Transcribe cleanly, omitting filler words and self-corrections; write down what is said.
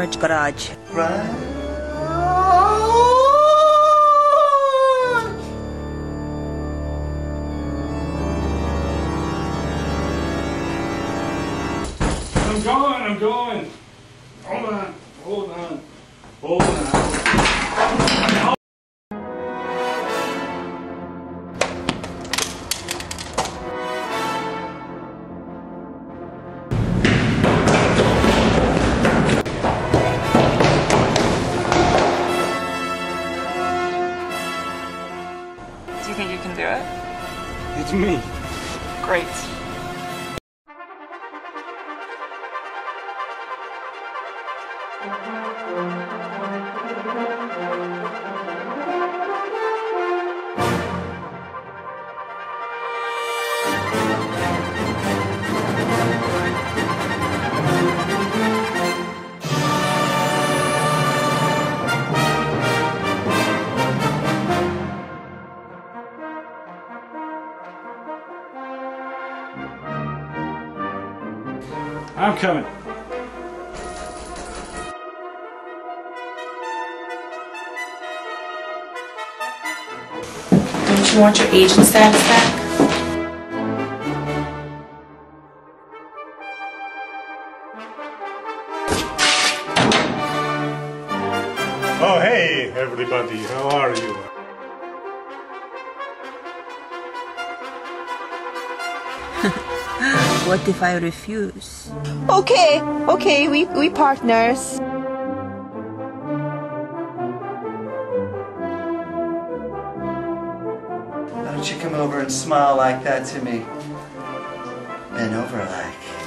garage. Right? I'm going. Hold on. Do you think you can do it? It's me. Great. I'm coming. Don't you want your agent status back? Oh, hey, everybody. How are you? What if I refuse? Okay, we partners. Why don't you come over and smile like that to me? Bend over like.